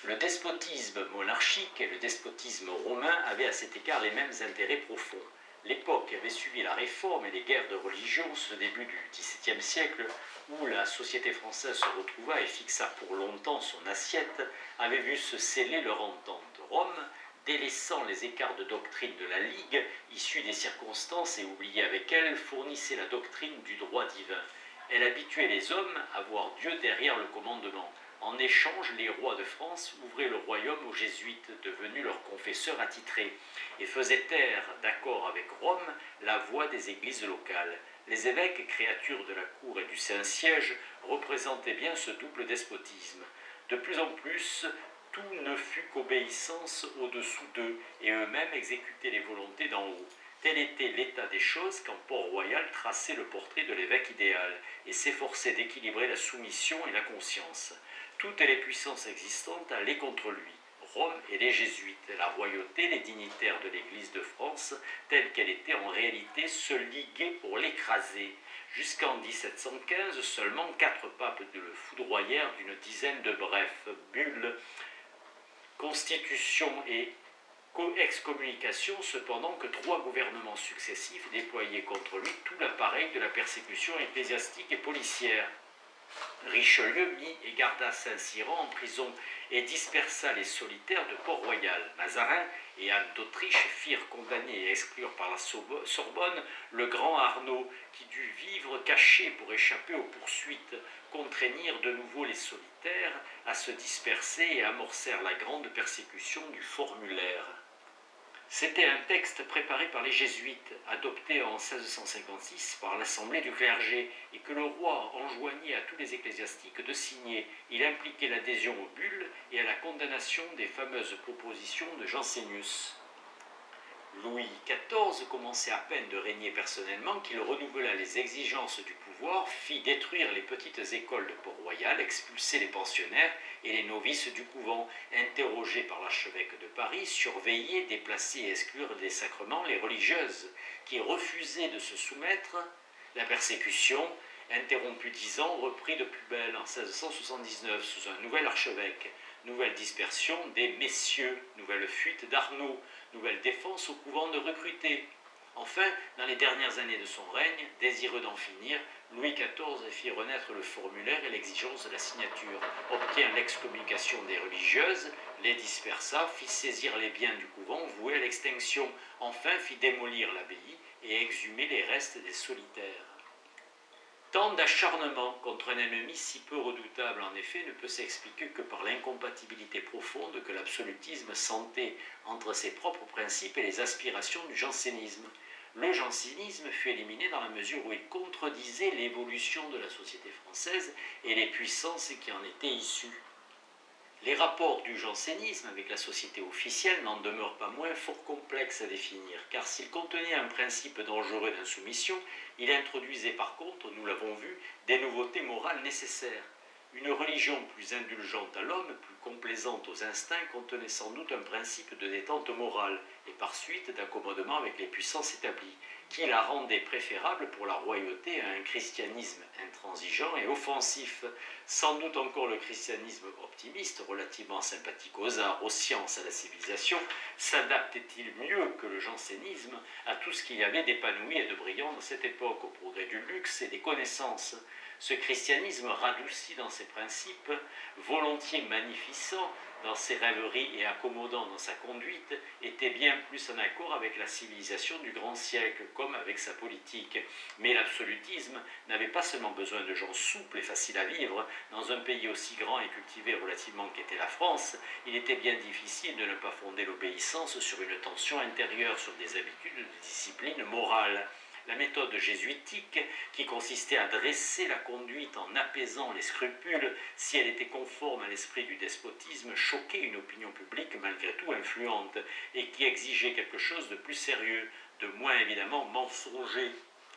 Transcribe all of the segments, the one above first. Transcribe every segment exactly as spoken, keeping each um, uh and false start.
Le despotisme monarchique et le despotisme romain avaient à cet égard les mêmes intérêts profonds. L'époque avait suivi la Réforme et les guerres de religion, ce début du dix-septième siècle, où la société française se retrouva et fixa pour longtemps son assiette, avait vu se sceller leur entente. Rome, délaissant les écarts de doctrine de la Ligue, issue des circonstances et oubliée avec elle, fournissait la doctrine du droit divin. Elle habituait les hommes à voir Dieu derrière le commandement. En échange, les rois de France ouvraient le royaume aux jésuites, devenus leurs confesseurs attitrés, et faisaient taire, d'accord avec Rome, la voix des églises locales. Les évêques, créatures de la cour et du Saint-Siège, représentaient bien ce double despotisme. De plus en plus, tout ne fut qu'obéissance au-dessous d'eux, et eux-mêmes exécutaient les volontés d'en haut. Tel était l'état des choses quand Port-Royal traçait le portrait de l'évêque idéal, et s'efforçait d'équilibrer la soumission et la conscience. Toutes les puissances existantes allaient contre lui. Rome et les jésuites, la royauté, les dignitaires de l'Église de France, telle qu'elle était en réalité, se liguaient pour l'écraser. Jusqu'en mille sept cent quinze, seulement quatre papes le foudroyèrent d'une dizaine de brefs bulles, constitution et excommunication, cependant que trois gouvernements successifs déployaient contre lui tout l'appareil de la persécution ecclésiastique et policière. Richelieu mit et garda Saint-Cyran en prison et dispersa les solitaires de Port-Royal. Mazarin et Anne d'Autriche firent condamner et exclure par la Sorbonne le grand Arnaud, qui dut vivre caché pour échapper aux poursuites, contraignirent de nouveau les solitaires à se disperser et amorcèrent la grande persécution du formulaire. C'était un texte préparé par les jésuites, adopté en seize cent cinquante-six par l'Assemblée du clergé, et que le roi enjoignit à tous les ecclésiastiques de signer. Il impliquait l'adhésion aux bulles et à la condamnation des fameuses propositions de Jansénius. Louis quatorze commençait à peine de régner personnellement qu'il renouvela les exigences du pouvoir, fit détruire les petites écoles de Port-Royal, expulser les pensionnaires et les novices du couvent, interroger par l'archevêque de Paris, surveiller, déplacer et exclure des sacrements les religieuses qui refusaient de se soumettre. La persécution, interrompue dix ans, reprit de plus belle en seize cent soixante-dix-neuf sous un nouvel archevêque. Nouvelle dispersion des messieurs, nouvelle fuite d'Arnaud, nouvelle défense au couvent de recruter. Enfin, dans les dernières années de son règne, désireux d'en finir, Louis quatorze fit renaître le formulaire et l'exigence de la signature, obtint l'excommunication des religieuses, les dispersa, fit saisir les biens du couvent voués à l'extinction, enfin fit démolir l'abbaye et exhumer les restes des solitaires. Tant d'acharnement contre un ennemi si peu redoutable en effet ne peut s'expliquer que par l'incompatibilité profonde que l'absolutisme sentait entre ses propres principes et les aspirations du jansénisme. Le jansénisme fut éliminé dans la mesure où il contredisait l'évolution de la société française et les puissances qui en étaient issues. Les rapports du jansénisme avec la société officielle n'en demeurent pas moins fort complexes à définir, car s'il contenait un principe dangereux d'insoumission, il introduisait par contre, nous l'avons vu, des nouveautés morales nécessaires. Une religion plus indulgente à l'homme, plus complaisante aux instincts, contenait sans doute un principe de détente morale, et par suite d'accommodement avec les puissances établies, qui la rendait préférable pour la royauté à un christianisme intransigeant et offensif. Sans doute encore le christianisme optimiste, relativement sympathique aux arts, aux sciences, à la civilisation, s'adaptait-il mieux que le jansénisme à tout ce qu'il y avait d'épanoui et de brillant dans cette époque, au progrès du luxe et des connaissances. Ce christianisme radouci dans ses principes, volontiers magnificent dans ses rêveries et accommodant dans sa conduite, était bien plus en accord avec la civilisation du grand siècle, comme avec sa politique. Mais l'absolutisme n'avait pas seulement besoin de gens souples et faciles à vivre. Dans un pays aussi grand et cultivé relativement qu'était la France, il était bien difficile de ne pas fonder l'obéissance sur une tension intérieure, sur des habitudes de discipline morale. La méthode jésuitique, qui consistait à dresser la conduite en apaisant les scrupules, si elle était conforme à l'esprit du despotisme, choquait une opinion publique malgré tout influente, et qui exigeait quelque chose de plus sérieux, de moins évidemment mensonger.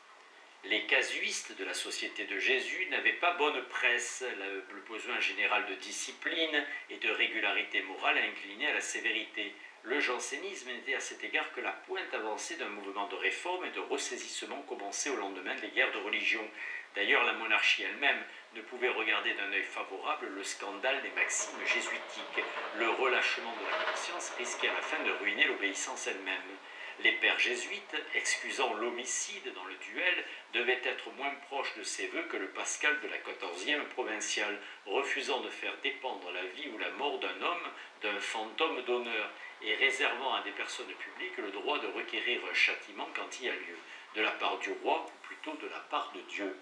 Les casuistes de la Société de Jésus n'avaient pas bonne presse, le besoin général de discipline et de régularité morale inclinait à la sévérité. Le jansénisme n'était à cet égard que la pointe avancée d'un mouvement de réforme et de ressaisissement commencé au lendemain des guerres de religion. D'ailleurs, la monarchie elle-même ne pouvait regarder d'un œil favorable le scandale des maximes jésuitiques. Le relâchement de la conscience risquait à la fin de ruiner l'obéissance elle-même. Les pères jésuites, excusant l'homicide dans le duel, devaient être moins proches de ces vœux que le Pascal de la quatorzième provinciale, refusant de faire dépendre la vie ou la mort d'un homme d'un fantôme d'honneur, et réservant à des personnes publiques le droit de requérir un châtiment quand il y a lieu, de la part du roi ou plutôt de la part de Dieu.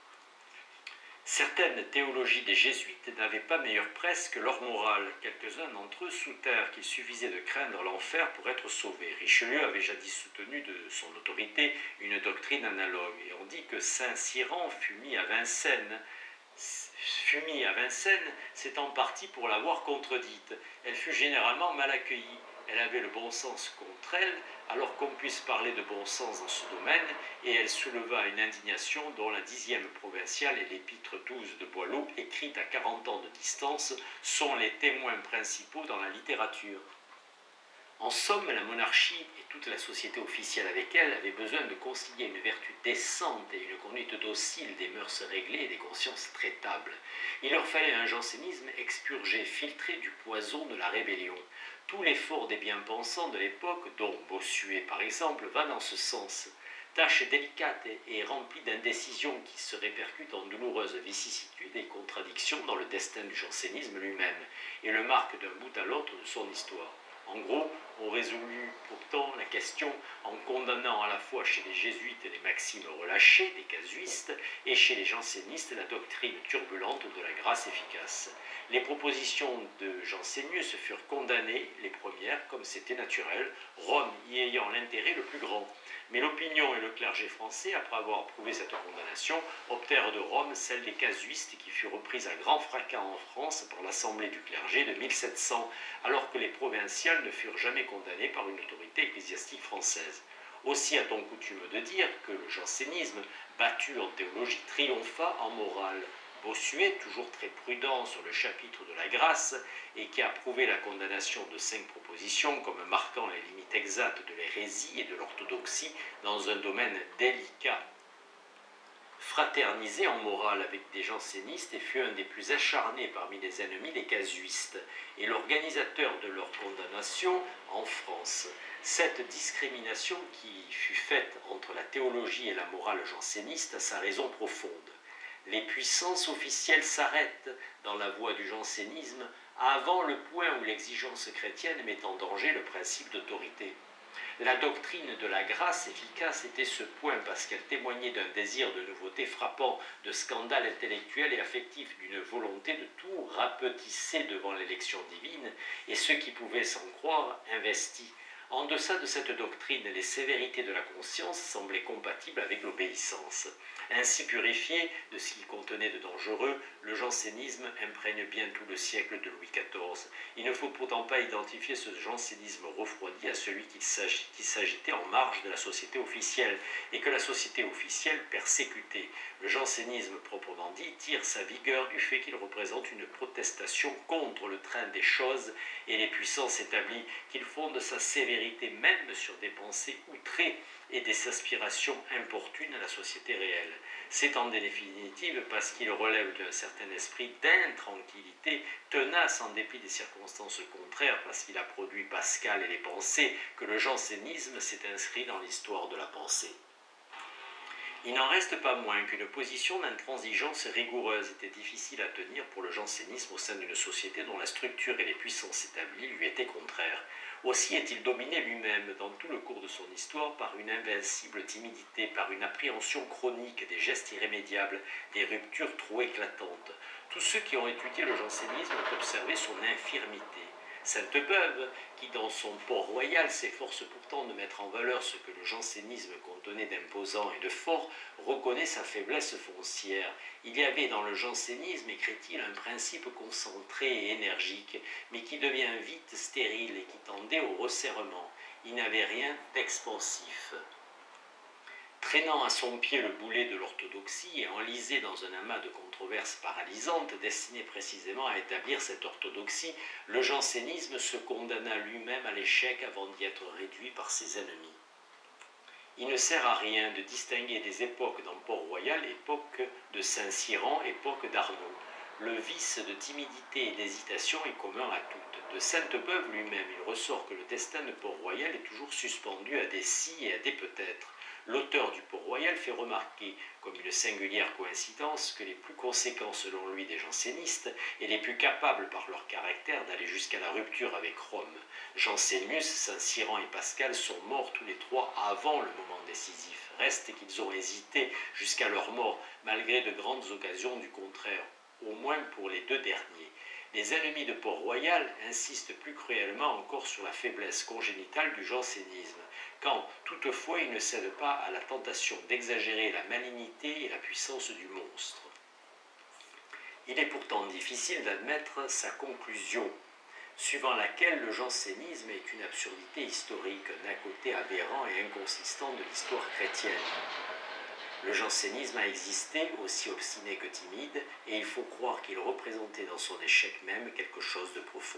Certaines théologies des jésuites n'avaient pas meilleure presse que leur morale. Quelques-uns d'entre eux soutinrent qu'il suffisait de craindre l'enfer pour être sauvé. Richelieu avait jadis soutenu de son autorité une doctrine analogue, et on dit que saint Cyran fut mis à Vincennes. fut mis à Vincennes, c'est en partie pour l'avoir contredite. Elle fut généralement mal accueillie. Elle avait le bon sens contre elle, alors qu'on puisse parler de bon sens dans ce domaine, et elle souleva une indignation dont la dixième provinciale et l'épître douze de Boileau, écrite à quarante ans de distance, sont les témoins principaux dans la littérature. En somme, la monarchie et toute la société officielle avec elle avaient besoin de concilier une vertu décente et une conduite docile, des mœurs réglées et des consciences traitables. Il leur fallait un jansénisme expurgé, filtré du poison de la rébellion. Tout l'effort des bien-pensants de l'époque, dont Bossuet par exemple, va dans ce sens. Tâche délicate et remplie d'indécisions qui se répercutent en douloureuses vicissitudes et contradictions dans le destin du jansénisme lui-même, et le marque d'un bout à l'autre de son histoire. En gros, on résolut pourtant la question en condamnant à la fois chez les jésuites les maximes relâchées des casuistes et chez les jansénistes la doctrine turbulente de la grâce efficace. Les propositions de Jansénius furent condamnées, les premières, comme c'était naturel, Rome y ayant l'intérêt le plus grand. Mais l'opinion et le clergé français, après avoir approuvé cette condamnation, optèrent de Rome celle des casuistes qui fut reprise à grand fracas en France par l'Assemblée du clergé de mille sept cents, alors que les provinciales ne furent jamais condamnées par une autorité ecclésiastique française. Aussi a-t-on coutume de dire que le jansénisme, battu en théologie, triompha en morale. Bossuet, toujours très prudent sur le chapitre de la grâce, et qui a prouvé la condamnation de cinq propositions comme marquant les limites exactes de l'hérésie et de l'orthodoxie dans un domaine délicat, fraternisé en morale avec des jansénistes et fut un des plus acharnés parmi les ennemis des casuistes, et l'organisateur de leur condamnation en France. Cette discrimination qui fut faite entre la théologie et la morale janséniste a sa raison profonde. Les puissances officielles s'arrêtent dans la voie du jansénisme avant le point où l'exigence chrétienne met en danger le principe d'autorité. La doctrine de la grâce efficace était ce point parce qu'elle témoignait d'un désir de nouveauté frappant, de scandale intellectuel et affectif, d'une volonté de tout rapetisser devant l'élection divine et ceux qui pouvaient s'en croire investis. En deçà de cette doctrine, les sévérités de la conscience semblaient compatibles avec l'obéissance. Ainsi purifié de ce qu'il contenait de dangereux, le jansénisme imprègne bien tout le siècle de Louis quatorze. Il ne faut pourtant pas identifier ce jansénisme refroidi à celui qui s'agitait en marge de la société officielle, et que la société officielle persécutait. Le jansénisme proprement dit tire sa vigueur du fait qu'il représente une protestation contre le train des choses et les puissances établies, qu'il fonde sa sévérité même sur des pensées outrées et des aspirations importunes à la société réelle. C'est en définitive parce qu'il relève d'un certain esprit d'intranquillité, tenace en dépit des circonstances contraires, parce qu'il a produit Pascal et les pensées, que le jansénisme s'est inscrit dans l'histoire de la pensée. Il n'en reste pas moins qu'une position d'intransigeance rigoureuse était difficile à tenir pour le jansénisme au sein d'une société dont la structure et les puissances établies lui étaient contraires. Aussi est-il dominé lui-même dans tout le cours de son histoire par une invincible timidité, par une appréhension chronique des gestes irrémédiables, des ruptures trop éclatantes. Tous ceux qui ont étudié le jansénisme ont observé son infirmité. Sainte-Beuve, qui dans son port royal s'efforce pourtant de mettre en valeur ce que le jansénisme contenait d'imposant et de fort, reconnaît sa faiblesse foncière. Il y avait dans le jansénisme, écrit-il, un principe concentré et énergique, mais qui devient vite stérile et qui tendait au resserrement. Il n'avait rien d'expansif. Traînant à son pied le boulet de l'orthodoxie et enlisé dans un amas de controverses paralysantes destinées précisément à établir cette orthodoxie, le jansénisme se condamna lui-même à l'échec avant d'y être réduit par ses ennemis. Il ne sert à rien de distinguer des époques dans Port-Royal, époque de Saint-Cyran, époque d'Arnaud. Le vice de timidité et d'hésitation est commun à toutes. De Sainte-Beuve lui-même, il ressort que le destin de Port-Royal est toujours suspendu à des si et à des peut-être. L'auteur du Port-Royal fait remarquer, comme une singulière coïncidence, que les plus conséquents selon lui des jansénistes et les plus capables par leur caractère d'aller jusqu'à la rupture avec Rome, Jansénius, Saint-Cyran et Pascal, sont morts tous les trois avant le moment décisif. Reste qu'ils ont hésité jusqu'à leur mort, malgré de grandes occasions du contraire, au moins pour les deux derniers. Les ennemis de Port-Royal insistent plus cruellement encore sur la faiblesse congénitale du jansénisme, quand toutefois ils ne cèdent pas à la tentation d'exagérer la malignité et la puissance du monstre. Il est pourtant difficile d'admettre sa conclusion, suivant laquelle le jansénisme est une absurdité historique, un à-côté aberrant et inconsistant de l'histoire chrétienne. Le jansénisme a existé, aussi obstiné que timide, et il faut croire qu'il représentait dans son échec même quelque chose de profond.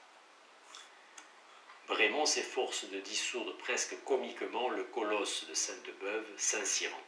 Brémond s'efforce de dissoudre presque comiquement le colosse de Sainte-Beuve, Saint-Cyran.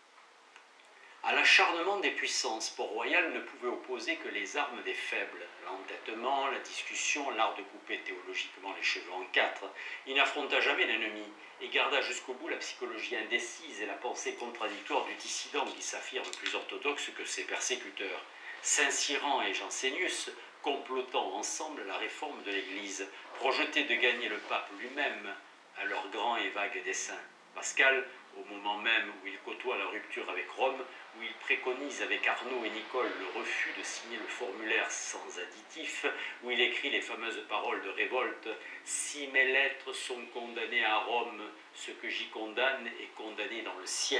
À l'acharnement des puissances, Port-Royal ne pouvait opposer que les armes des faibles, l'entêtement, la discussion, l'art de couper théologiquement les cheveux en quatre. Il n'affronta jamais l'ennemi et garda jusqu'au bout la psychologie indécise et la pensée contradictoire du dissident qui s'affirme plus orthodoxe que ses persécuteurs. Saint-Cyran et Jansénius, complotant ensemble la réforme de l'Église, projetaient de gagner le pape lui-même à leur grand et vague dessein. Pascal, au moment même où il côtoie la rupture avec Rome, où il préconise avec Arnaud et Nicole le refus de signer le formulaire sans additif, où il écrit les fameuses paroles de révolte « Si mes lettres sont condamnées à Rome, ce que j'y condamne est condamné dans le ciel »,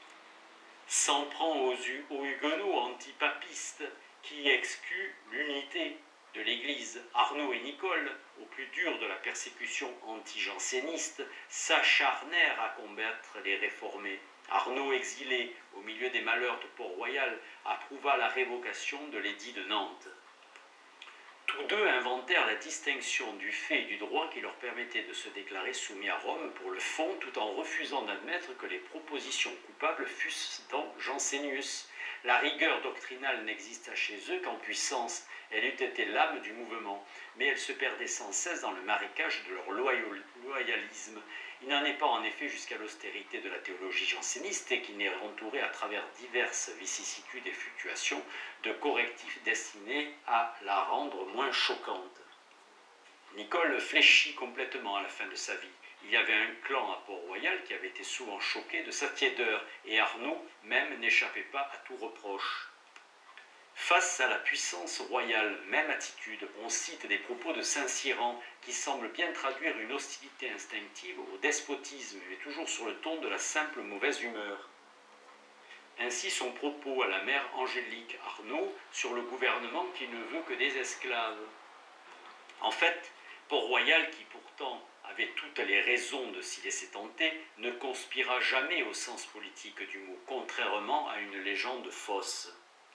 s'en prend aux, aux huguenots antipapistes qui excluent l'unité de l'Église. Arnaud et Nicole, au plus dur de la persécution anti-janséniste, s'acharnèrent à combattre les réformés. Arnaud, exilé au milieu des malheurs de Port-Royal, approuva la révocation de l'édit de Nantes. Tous deux inventèrent la distinction du fait et du droit qui leur permettait de se déclarer soumis à Rome pour le fond, tout en refusant d'admettre que les propositions coupables fussent dans Jansénius. La rigueur doctrinale n'exista chez eux qu'en puissance. Elle eût été l'âme du mouvement, mais elle se perdait sans cesse dans le marécage de leur loyalisme. Il n'en est pas en effet jusqu'à l'austérité de la théologie janséniste et qu'il n'est entouré à travers diverses vicissitudes et fluctuations de correctifs destinés à la rendre moins choquante. Nicole fléchit complètement à la fin de sa vie. Il y avait un clan à Port-Royal qui avait été souvent choqué de sa tiédeur, et Arnaud même n'échappait pas à tout reproche. Face à la puissance royale, même attitude, on cite des propos de Saint-Cyran qui semblent bien traduire une hostilité instinctive au despotisme, mais toujours sur le ton de la simple mauvaise humeur. Ainsi son propos à la mère Angélique Arnaud sur le gouvernement qui ne veut que des esclaves. En fait, Port-Royal, qui pourtant avait toutes les raisons de s'y laisser tenter, ne conspira jamais au sens politique du mot, contrairement à une légende fausse.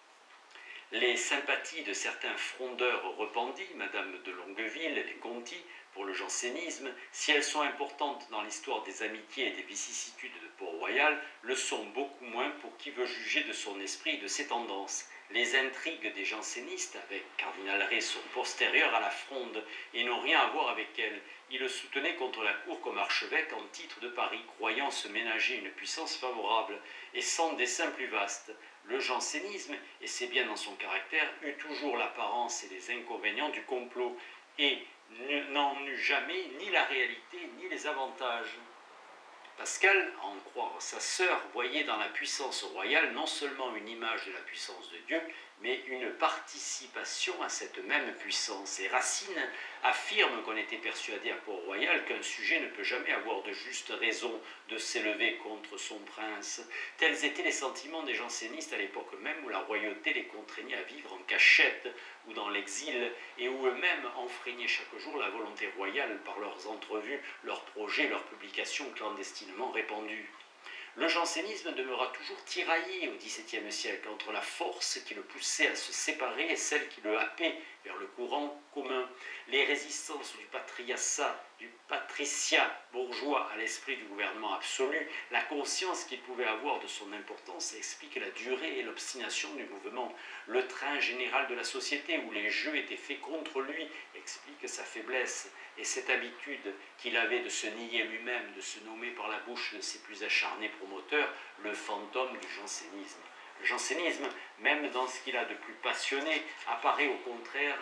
Les sympathies de certains frondeurs rependis, Madame de Longueville et les Conti, pour le jansénisme, si elles sont importantes dans l'histoire des amitiés et des vicissitudes de Port-Royal, le sont beaucoup moins pour qui veut juger de son esprit et de ses tendances. Les intrigues des jansénistes avec Cardinal Rey sont postérieures à la Fronde et n'ont rien à voir avec elle. Il le soutenait contre la cour comme archevêque en titre de Paris, croyant se ménager une puissance favorable et sans dessein plus vaste. Le jansénisme, et c'est bien dans son caractère, eut toujours l'apparence et les inconvénients du complot et n'en eut jamais ni la réalité ni les avantages. Pascal, à en croire sa sœur, voyait dans la puissance royale non seulement une image de la puissance de Dieu, mais une participation à cette même puissance. Et Racine affirme qu'on était persuadé à Port-Royal qu'un sujet ne peut jamais avoir de juste raison de s'élever contre son prince. Tels étaient les sentiments des jansénistes à l'époque même où la royauté les contraignait à vivre en cachette ou dans l'exil, et où eux-mêmes enfreignaient chaque jour la volonté royale par leurs entrevues, leurs projets, leurs publications clandestinement répandues. Le jansénisme demeura toujours tiraillé au dix-septième siècle entre la force qui le poussait à se séparer et celle qui le happait vers le courant commun. Les résistances du patriarcat, du patriciat bourgeois à l'esprit du gouvernement absolu, la conscience qu'il pouvait avoir de son importance expliquent la durée et l'obstination du mouvement. Le train général de la société où les jeux étaient faits contre lui explique sa faiblesse. Et cette habitude qu'il avait de se nier lui-même, de se nommer par la bouche de ses plus acharnés promoteurs, le fantôme du jansénisme. Le jansénisme, même dans ce qu'il a de plus passionné, apparaît au contraire,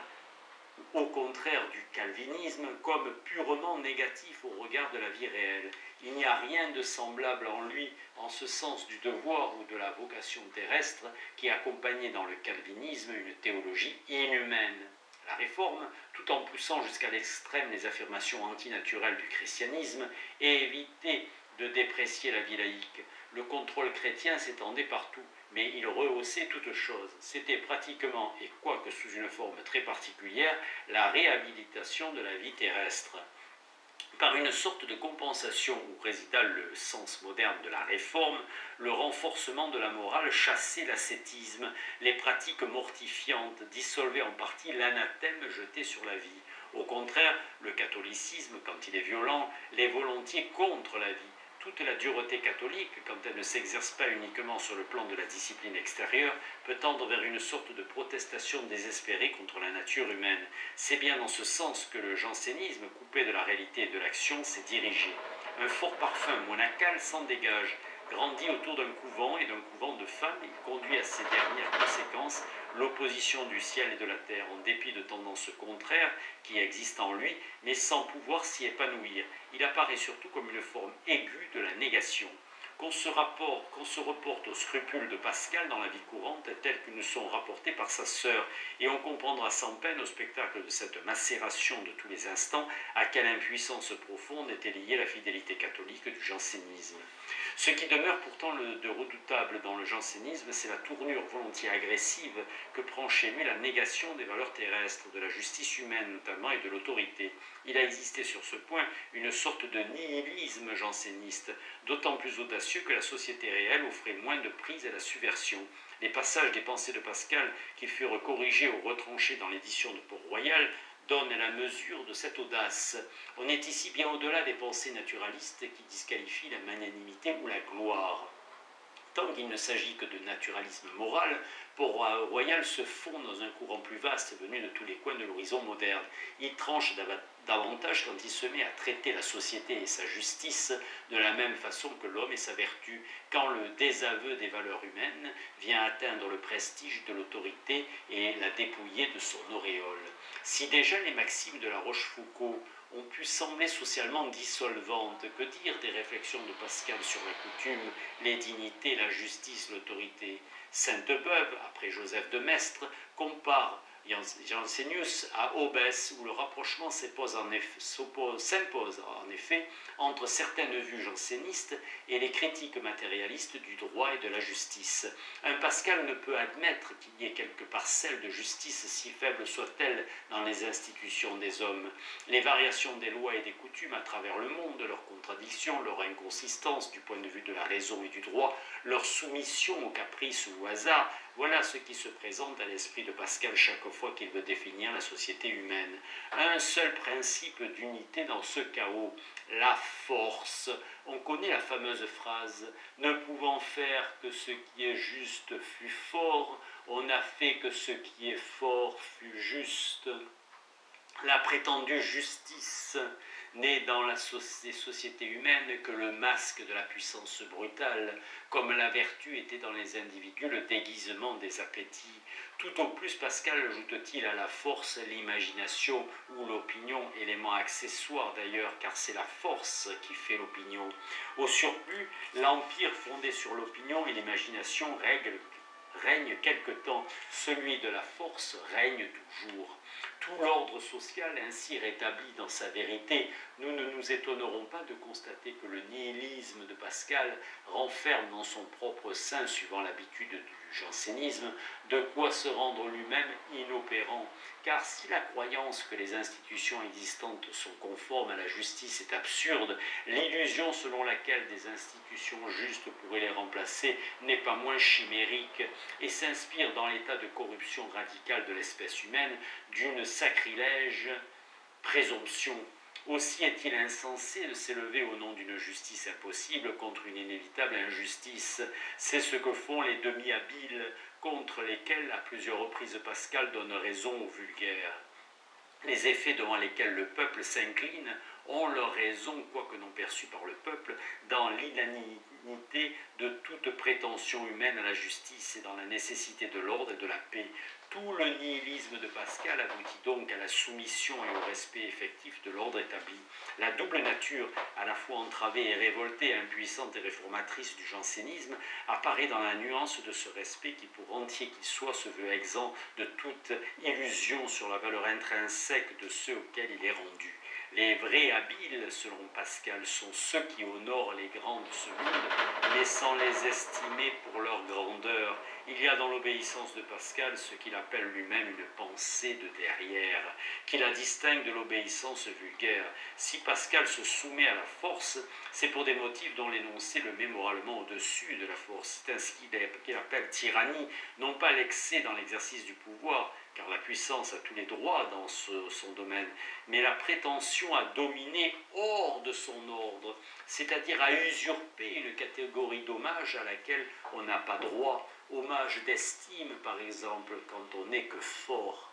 au contraire du calvinisme comme purement négatif au regard de la vie réelle. Il n'y a rien de semblable en lui, en ce sens du devoir ou de la vocation terrestre, qui accompagnait dans le calvinisme une théologie inhumaine. La Réforme, tout en poussant jusqu'à l'extrême les affirmations antinaturelles du christianisme, et évitait de déprécier la vie laïque. Le contrôle chrétien s'étendait partout, mais il rehaussait toute chose. C'était pratiquement, et quoique sous une forme très particulière, la réhabilitation de la vie terrestre. Par une sorte de compensation où résida le sens moderne de la réforme, le renforcement de la morale chassait l'ascétisme, les pratiques mortifiantes dissolvaient en partie l'anathème jeté sur la vie. Au contraire, le catholicisme, quand il est violent, l'est volontiers contre la vie. Toute la dureté catholique, quand elle ne s'exerce pas uniquement sur le plan de la discipline extérieure, peut tendre vers une sorte de protestation désespérée contre la nature humaine. C'est bien dans ce sens que le jansénisme, coupé de la réalité et de l'action, s'est dirigé. Un fort parfum monacal s'en dégage. Grandi autour d'un couvent et d'un couvent de femmes, il conduit à ses dernières conséquences l'opposition du ciel et de la terre, en dépit de tendances contraires qui existent en lui, mais sans pouvoir s'y épanouir. Il apparaît surtout comme une forme aiguë de la négation. Qu'on se, rapporte, qu'on se reporte aux scrupules de Pascal dans la vie courante, tels qu'ils nous sont rapportés par sa sœur, et on comprendra sans peine au spectacle de cette macération de tous les instants à quelle impuissance profonde était liée la fidélité catholique du jansénisme. Ce qui demeure pourtant le, de redoutable dans le jansénisme, c'est la tournure volontiers agressive que prend chez lui la négation des valeurs terrestres, de la justice humaine notamment et de l'autorité. Il a existé sur ce point une sorte de nihilisme janséniste, d'autant plus audacieux que la société réelle offrait moins de prise à la subversion. Les passages des pensées de Pascal qui furent corrigés ou retranchés dans l'édition de Port-Royal donnent la mesure de cette audace. On est ici bien au-delà des pensées naturalistes qui disqualifient la magnanimité ou la gloire. Tant qu'il ne s'agit que de naturalisme moral, Port-Royal se fond dans un courant plus vaste venu de tous les coins de l'horizon moderne. Il tranche davantage quand il se met à traiter la société et sa justice de la même façon que l'homme et sa vertu, quand le désaveu des valeurs humaines vient atteindre le prestige de l'autorité et la dépouiller de son auréole. Si déjà les maximes de la Rochefoucauld ont pu sembler socialement dissolvantes, que dire des réflexions de Pascal sur la coutume, les dignités, la justice, l'autorité? Sainte-Beuve, après Joseph de Maistre, compare Jansénius à Aubès, où le rapprochement s'impose en, en effet entre certaines vues jansénistes et les critiques matérialistes du droit et de la justice. Un Pascal ne peut admettre qu'il y ait quelques parcelles de justice, si faibles soient-elles, dans les institutions des hommes. Les variations des lois et des coutumes à travers le monde, leurs contradictions, leur inconsistance du point de vue de la raison et du droit, leur soumission aux caprices ou au hasard, voilà ce qui se présente à l'esprit de Pascal chaque fois qu'il veut définir la société humaine. Un seul principe d'unité dans ce chaos, la force. On connaît la fameuse phrase « Ne pouvant faire que ce qui est juste fut fort, on a fait que ce qui est fort fut juste ». La prétendue justice n'est dans la so les sociétés humaines que le masque de la puissance brutale, comme la vertu était dans les individus le déguisement des appétits. Tout au plus Pascal ajoute-t-il à la force l'imagination ou l'opinion, élément accessoire d'ailleurs, car c'est la force qui fait l'opinion. Au surplus, l'empire fondé sur l'opinion et l'imagination règle règne quelque temps, celui de la force règne toujours. Tout l'ordre social ainsi rétabli dans sa vérité, nous ne nous étonnerons pas de constater que le nihilisme de Pascal renferme dans son propre sein, suivant l'habitude du jansénisme, de quoi se rendre lui-même inopérant. Car si la croyance que les institutions existantes sont conformes à la justice est absurde, l'illusion selon laquelle des institutions justes pourraient les remplacer n'est pas moins chimérique et s'inspire dans l'état de corruption radicale de l'espèce humaine d'une sacrilège présomption. Aussi est-il insensé de s'élever au nom d'une justice impossible contre une inévitable injustice. C'est ce que font les demi-habiles contre lesquels à plusieurs reprises Pascal donne raison aux vulgaires. Les effets devant lesquels le peuple s'incline ont leur raison, quoique non perçue par le peuple, dans l'inanité de toute prétention humaine à la justice et dans la nécessité de l'ordre et de la paix. Tout le nihilisme de Pascal aboutit donc à la soumission et au respect effectif de l'ordre établi. La double nature, à la fois entravée et révoltée, impuissante et réformatrice du jansénisme, apparaît dans la nuance de ce respect qui, pour entier qu'il soit, se veut exempt de toute illusion sur la valeur intrinsèque de ceux auxquels il est rendu. Les vrais habiles, selon Pascal, sont ceux qui honorent les grands de ce monde, mais sans les estimer pour leur grandeur. Il y a dans l'obéissance de Pascal ce qu'il appelle lui-même une pensée de derrière, qui la distingue de l'obéissance vulgaire. Si Pascal se soumet à la force, c'est pour des motifs dont l'énoncé le met moralement au-dessus de la force. C'est ainsi qu'il appelle tyrannie, non pas l'excès dans l'exercice du pouvoir, car la puissance a tous les droits dans ce, son domaine, mais la prétention à dominer hors de son ordre, c'est-à-dire à usurper une catégorie d'hommage à laquelle on n'a pas droit, hommage d'estime par exemple, quand on n'est que fort.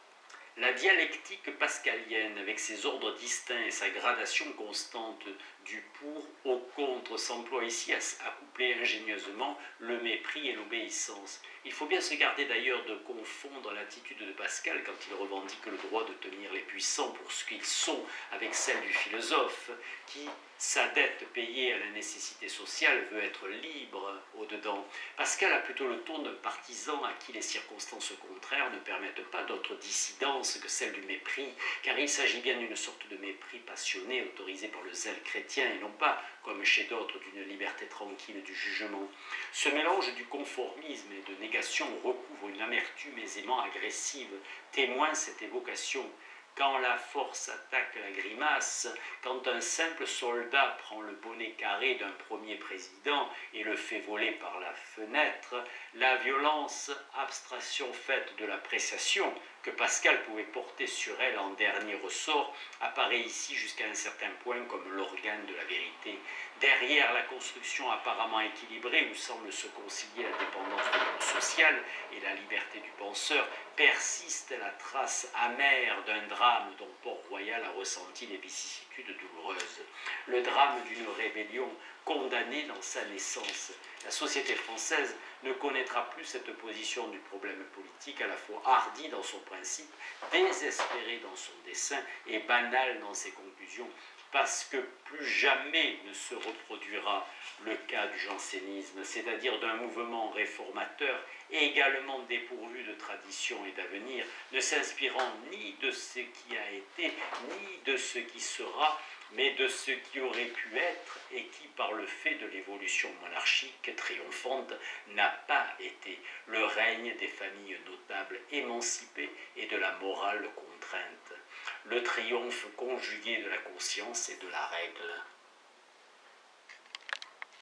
La dialectique pascalienne, avec ses ordres distincts et sa gradation constante du pour au contre, s'emploie ici à coupler ingénieusement le mépris et l'obéissance. Il faut bien se garder d'ailleurs de confondre l'attitude de Pascal quand il revendique le droit de tenir les puissants pour ce qu'ils sont avec celle du philosophe qui, sa dette payée à la nécessité sociale, veut être libre au-dedans. Pascal a plutôt le ton d'un partisan à qui les circonstances contraires ne permettent pas d'autre dissidence que celle du mépris, car il s'agit bien d'une sorte de mépris passionné autorisé par le zèle chrétien et non pas, comme chez d'autres, d'une liberté tranquille du jugement. Ce mélange du conformisme et de négation recouvre une amertume aisément agressive, témoin cette évocation. Quand la force attaque la grimace, quand un simple soldat prend le bonnet carré d'un premier président et le fait voler par la fenêtre, la violence, abstraction faite de l'appréciation que Pascal pouvait porter sur elle en dernier ressort, apparaît ici jusqu'à un certain point comme l'organe de la vérité. Derrière la construction apparemment équilibrée où semble se concilier la dépendance de l'homme social et la liberté du penseur, persiste la trace amère d'un drame dont Port-Royal a ressenti les vicissitudes douloureuses. Le drame d'une rébellion condamnée dans sa naissance. La société française ne connaîtra plus cette position du problème politique à la fois hardie dans son principe, désespérée dans son dessein et banale dans ses conclusions, parce que plus jamais ne se reproduira le cas du jansénisme, c'est-à-dire d'un mouvement réformateur également dépourvu de tradition et d'avenir, ne s'inspirant ni de ce qui a été, ni de ce qui sera, mais de ce qui aurait pu être et qui, par le fait de l'évolution monarchique triomphante, n'a pas été le règne des familles notables émancipées et de la morale contrainte, le triomphe conjugué de la conscience et de la règle.